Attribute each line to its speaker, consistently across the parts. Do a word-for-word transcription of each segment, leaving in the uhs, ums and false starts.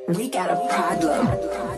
Speaker 1: We got a problem.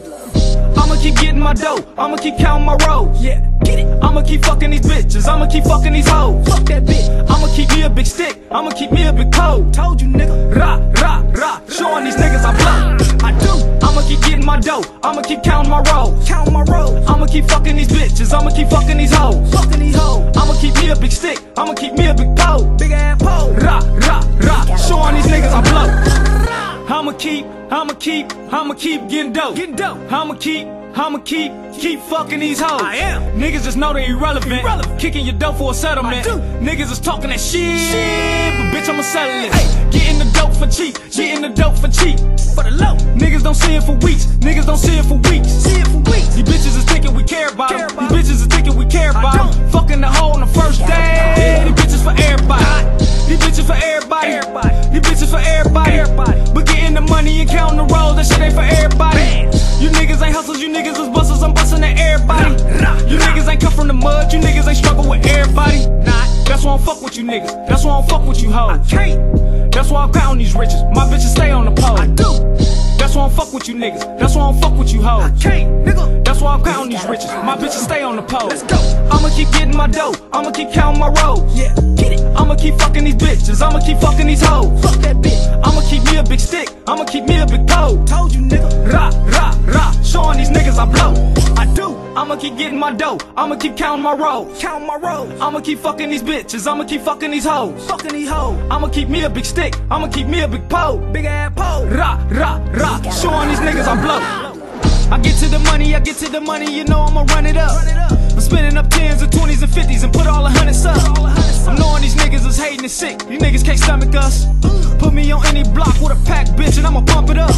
Speaker 2: I'ma keep getting my dough, I'ma keep counting my rolls. Yeah, get it. I'ma keep fucking these bitches, I'ma keep fucking these hoes. Fuck that bitch. I'ma keep me a big stick, I'ma keep me a big pole. Told you, nigga. Rah, rah, rah. Showing these niggas I blow. I do. I'ma keep getting my dough, I'ma keep counting my rolls. Counting my rolls. I'ma keep fucking these bitches, I'ma keep fucking these hoes. Fucking these hoes. I'ma keep me a big stick, I'ma keep me a big pole. Big ass pole. Rah, rah, rah. Showing these niggas I blow. I'ma keep, I'ma keep, I'ma keep getting dope. Getting dope. I'ma keep, I'ma keep, keep fucking these hoes. I am. Niggas just know they irrelevant. irrelevant. Kicking your dope for a settlement. Niggas is talking that shit, shit. But bitch, I'ma settle it. Hey. Getting the dope for cheap, getting the dope for cheap. For the low. Niggas don't see it for weeks. Niggas don't see it for weeks. See it for weeks. These bitches is thinking we care about them. These bitches is thinking we care about them. Fucking the hoe on the first day. These bitches for everybody. These bitches for everybody. everybody. These bitches for everybody. everybody. But getting the money and counting the rolls, that shit ain't for everybody. You niggas ain't hustlers, you niggas is busters, I'm busting at everybody. You niggas ain't come from the mud, you niggas ain't struggle with everybody. That's why I don't fuck with you niggas, that's why I don't fuck with you hoes. That's why I'm counting these riches, my bitches stay on the pole. I do. That's why I don't fuck with you niggas, that's why I don't fuck with you hoes. I can't, nigga. That's why I'm counting these riches, my bitches stay on the pole. Let's go. I'ma keep getting my dough, I'ma keep counting my rolls. Yeah, get it. I'ma keep fucking these bitches, I'ma keep fucking these hoes. Fuck that bitch. I'ma keep me a big stick, I'ma keep me a big pole. Told you, nigga. Rah, rah, rah. Showing these niggas I blow. I do. I'ma keep getting my dough, I'ma keep counting my rolls. Counting my rolls. I'ma keep fucking these bitches, I'ma keep fucking these hoes. Fucking these hoes. I'ma keep me a big stick, I'ma keep me a big pole. Big ass pole. Rah, rah, rah. Showing these niggas I blow. I get to the money, I get to the money, you know I'ma run it up. I'm spending up tens and twenties and fifties and put all the hundreds up. I'm knowing these niggas is hating and sick, these niggas can't stomach us. Put me on any block with a pack, bitch, and I'ma pump it up.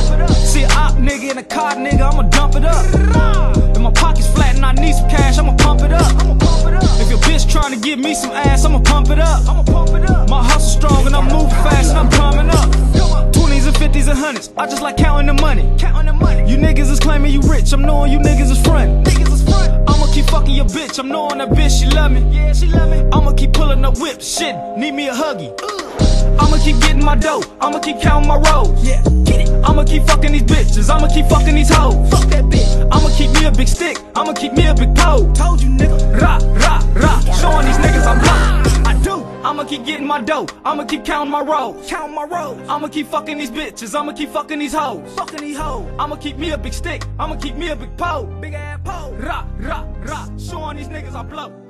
Speaker 2: See a op nigga and a card nigga, I'ma dump it up. If my pocket's flat and I need some cash, I'ma pump it up. If your bitch trying to give me some ass, I'ma pump it up. My hustle strong and I'm moving fast and I'm coming up. Twenties and fifties and hundreds, I just like counting the money. You niggas is claiming you rich, I'm knowing you niggas is front. I'ma keep fucking your bitch, I'm knowing that bitch, she love me. Yeah, she love me. I'ma keep pulling up whips, shit, need me a huggy. I'ma keep getting my dough, I'ma keep counting my rolls. Yeah, get it. I'ma keep fucking these bitches, I'ma keep fucking these hoes. Fuck that bitch. I'ma keep me a big stick, I'ma keep me a big pole. Told you, nigga. Rah, rah, rah. Showing these niggas I'm blow. I do. I'ma keep getting my dough, I'ma keep counting my rolls. Counting my rolls. I'ma keep fucking these bitches, I'ma keep fucking these hoes. Fucking these hoes. I'ma keep me a big stick, I'ma keep me a big pole. Big ass pole. Rah, rah, rah. Showing these niggas I blow.